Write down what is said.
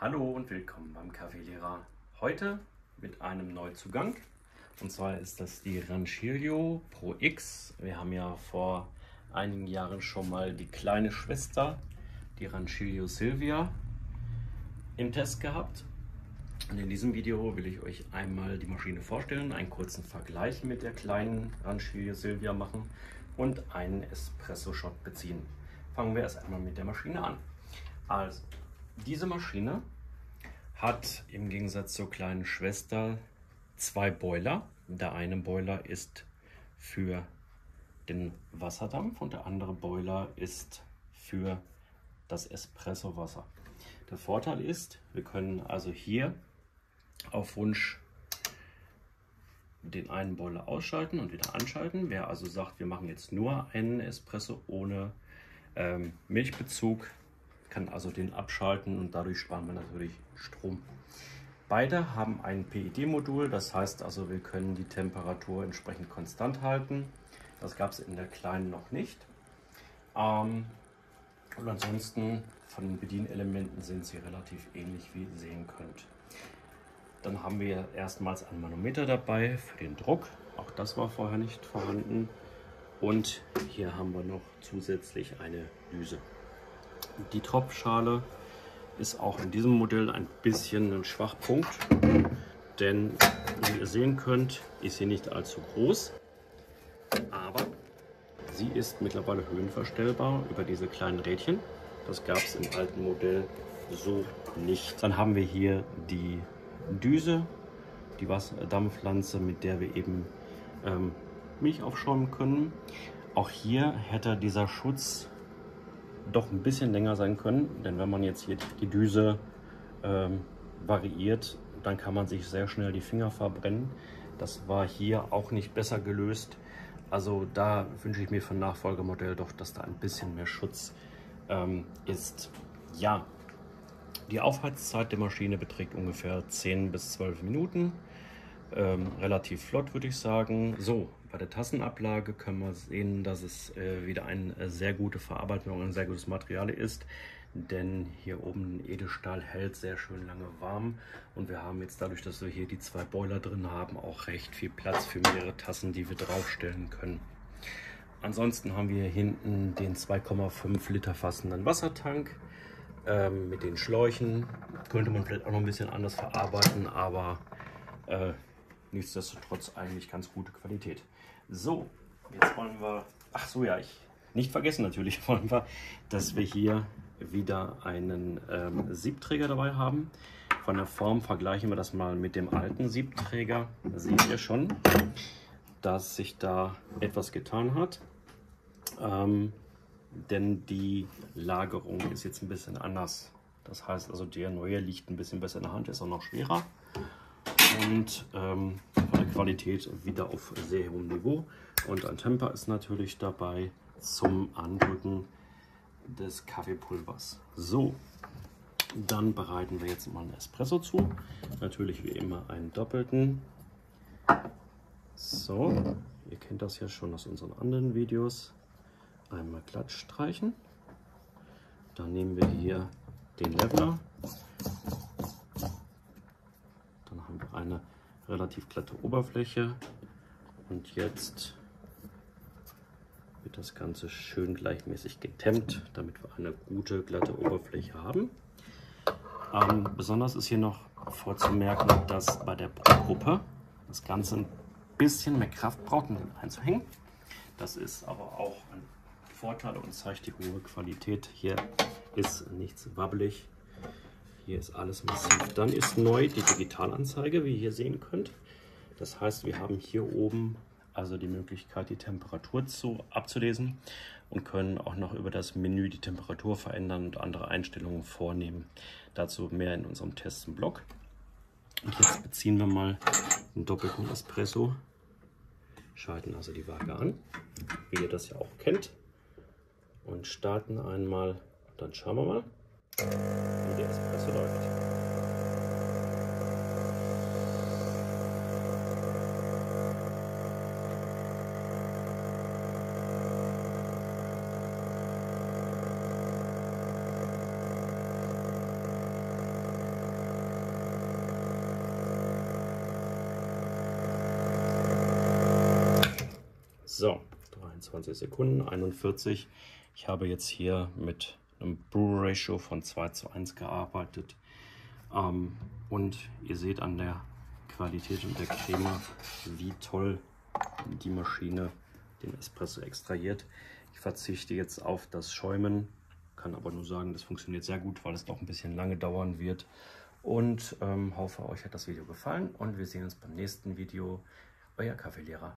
Hallo und willkommen beim Kaffeelehrer. Heute mit einem Neuzugang. Und zwar ist das die Rancilio Pro X. Wir haben ja vor einigen Jahren schon mal die kleine Schwester, die Rancilio Silvia, im Test gehabt. Und in diesem Video will ich euch einmal die Maschine vorstellen, einen kurzen Vergleich mit der kleinen Rancilio Silvia machen und einen Espresso-Shot beziehen. Fangen wir erst einmal mit der Maschine an. Also, diese Maschine hat im Gegensatz zur kleinen Schwester zwei Boiler. Der eine Boiler ist für den Wasserdampf und der andere Boiler ist für das Espresso-Wasser. Der Vorteil ist, wir können also hier auf Wunsch den einen Boiler ausschalten und wieder anschalten. Wer also sagt, wir machen jetzt nur einen Espresso ohne Milchbezug, kann also den abschalten und dadurch sparen wir natürlich Strom. Beide haben ein PID-Modul, das heißt also, wir können die Temperatur entsprechend konstant halten. Das gab es in der kleinen noch nicht. Und ansonsten von den Bedienelementen sind sie relativ ähnlich, wie ihr sehen könnt. Dann haben wir erstmals ein Manometer dabei für den Druck. Auch das war vorher nicht vorhanden. Und hier haben wir noch zusätzlich eine Düse. Die Tropfschale ist auch in diesem Modell ein bisschen ein Schwachpunkt, denn wie ihr sehen könnt, ist sie nicht allzu groß, aber sie ist mittlerweile höhenverstellbar über diese kleinen Rädchen. Das gab es im alten Modell so nicht. Dann haben wir hier die Düse, die Wasserdampflanze, mit der wir eben Milch aufschäumen können. Auch hier hätte dieser Schutz doch ein bisschen länger sein können, denn wenn man jetzt hier die Düse variiert, dann kann man sich sehr schnell die Finger verbrennen. Das war hier auch nicht besser gelöst. Also da wünsche ich mir für ein Nachfolgemodell doch, dass da ein bisschen mehr Schutz ist. Ja, die Aufheizzeit der Maschine beträgt ungefähr 10 bis 12 Minuten. Relativ flott, würde ich sagen. So, bei der Tassenablage können wir sehen, dass es wieder eine sehr gute Verarbeitung, ein sehr gutes Material ist, denn hier oben Edelstahl hält sehr schön lange warm und wir haben jetzt dadurch, dass wir hier die zwei Boiler drin haben, auch recht viel Platz für mehrere Tassen, die wir draufstellen können. Ansonsten haben wir hier hinten den 2,5 Liter fassenden Wassertank mit den Schläuchen. Könnte man vielleicht auch noch ein bisschen anders verarbeiten, aber nichtsdestotrotz eigentlich ganz gute Qualität. So, jetzt wollen wir, ach so ja, nicht vergessen natürlich, wollen wir, dass wir hier wieder einen Siebträger dabei haben. Von der Form vergleichen wir das mal mit dem alten Siebträger. Da seht ihr schon, dass sich da etwas getan hat. Denn die Lagerung ist jetzt ein bisschen anders. Das heißt also, der neue liegt ein bisschen besser in der Hand, ist auch noch schwerer. Und von der Qualität wieder auf sehr hohem Niveau. Und ein Temper ist natürlich dabei zum Andrücken des Kaffeepulvers. So, dann bereiten wir jetzt mal einen Espresso zu. Natürlich wie immer einen doppelten. So, ihr kennt das ja schon aus unseren anderen Videos. Einmal glatt streichen. Dann nehmen wir hier den Leveler. Dann haben wir eine relativ glatte Oberfläche und jetzt wird das Ganze schön gleichmäßig getemmt, damit wir eine gute glatte Oberfläche haben. Besonders ist hier noch vorzumerken, dass bei der Pro-Gruppe das Ganze ein bisschen mehr Kraft braucht, um den einzuhängen. Das ist aber auch ein Vorteil und zeigt die hohe Qualität. Hier ist nichts wabbelig. Hier ist alles massiv. Dann ist neu die Digitalanzeige, wie ihr hier sehen könnt. Das heißt, wir haben hier oben also die Möglichkeit, die Temperatur abzulesen und können auch noch über das Menü die Temperatur verändern und andere Einstellungen vornehmen. Dazu mehr in unserem Testenblog. Und jetzt beziehen wir mal einen doppelten Espresso. Schalten also die Waage an, wie ihr das ja auch kennt. Und starten einmal. Dann schauen wir mal, wie der Espresso läuft. So, 23 Sekunden, 41. Ich habe jetzt hier mit einem Brew-Ratio von 2:1 gearbeitet. Und ihr seht an der Qualität und der Creme, wie toll die Maschine den Espresso extrahiert. Ich verzichte jetzt auf das Schäumen, kann aber nur sagen, das funktioniert sehr gut, weil es doch ein bisschen lange dauern wird. Und hoffe, euch hat das Video gefallen und wir sehen uns beim nächsten Video. Euer Kaffeelehrer.